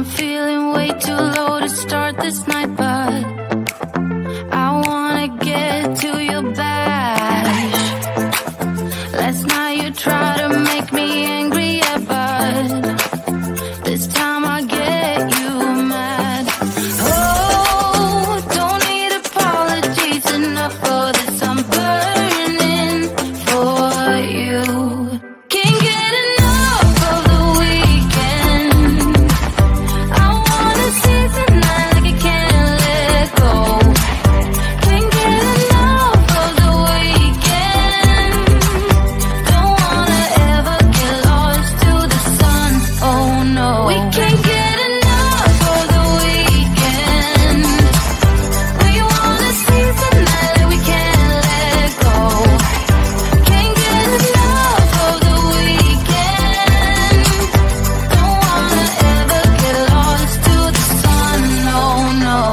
I'm feeling way too low to start this night, but I wanna get to your back. Last night you tried to make me angry, yeah, but this time I get you mad. Oh, don't need apologies, enough for this. I'm burning for you. Can't get enough of the weekend. I wanna seize the night like I can't let go. Can't get enough of the weekend. Don't wanna ever get lost to the sun. Oh no, we can't get enough of the weekend. We wanna seize the night like we can't let go. Can't get enough of the weekend. Don't wanna ever get lost to the sun. No, no.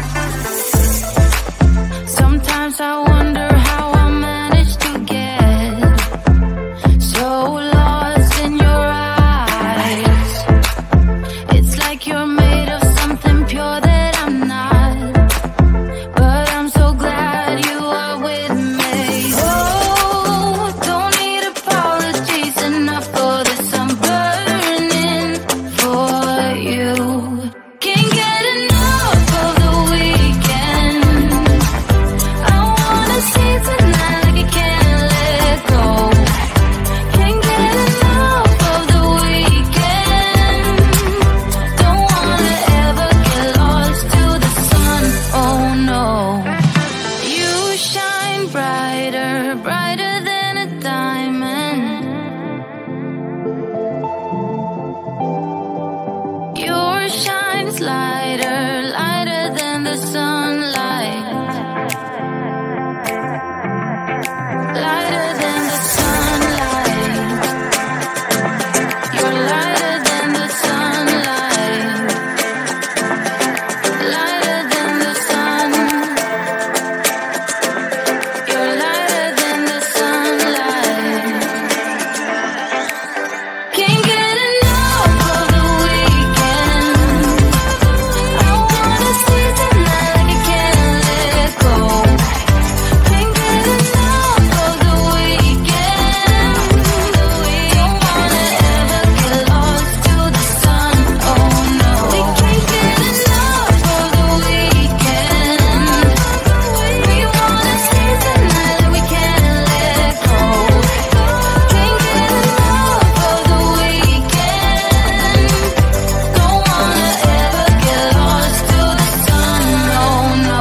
Sometimes I wonder how I managed to get so lost in your eyes. It's like you're made of something pure that I'm not, but I'm so glad you are with me. Oh, don't need apologies, enough for this. I'm burning for you. Can't get enough of the weekend. I wanna seize the night like I can't let go. Can't get enough of the weekend. Don't wanna ever get lost to the sun. Oh no. You shine brighter, brighter than a diamond. Yours shines lighter, lighter than the sunlight. Lighter than the sunlight. You're lighter than the sunlight. Lighter than the sun. You're lighter than the sunlight. Can't get enough of the weekend. I wanna seize the night like I can't let go. Can't get enough of the weekend. Don't wanna ever get lost to the sun. Oh no, we can't get enough of the weekend. We wanna seize the night like we can't let go. Can't get enough of the weekend. Don't wanna ever get lost to the sun. No, no.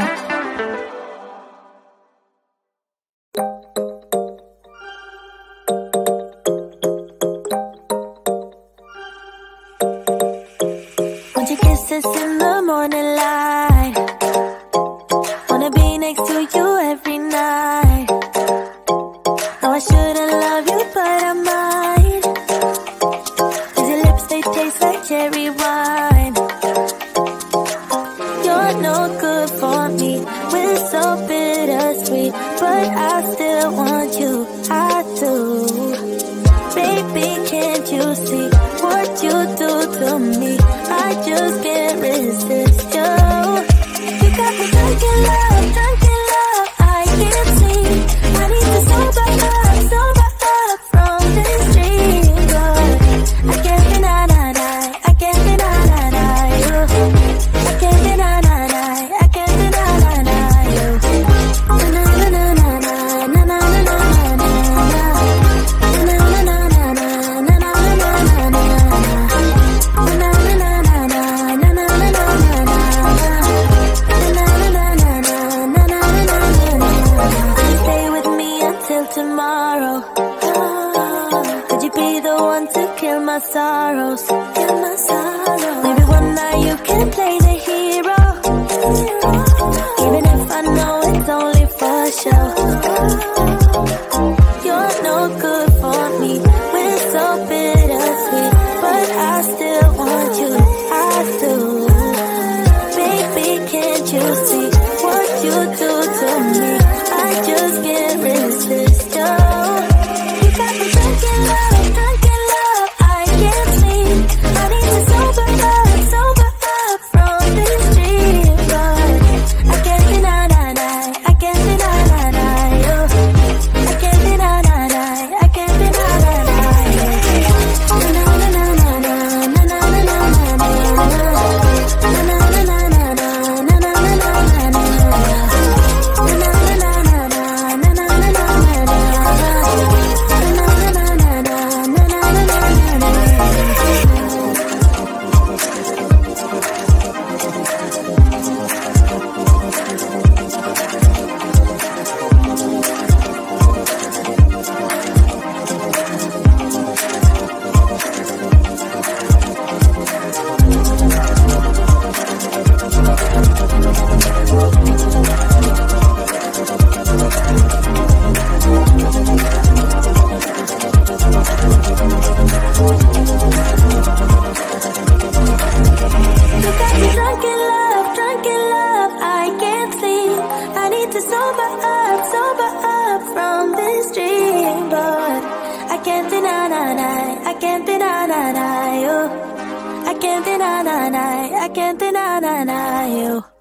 Want your kisses in the morning light. Wanna be next to you every night. No, I shouldn't love you, but I might. 'Cause your lips, they taste like cherry wine. You're no good for me. We're so bittersweet, but I still want you. I do. Baby, can't you see what you do to me? I just can't resist you. You got me drunk in love, I can't see. I need to sober up from this dream. But I can't deny, I can't deny you. I can't deny, I can't deny you. Na na na na na na na na na na. deny you. I can't deny you.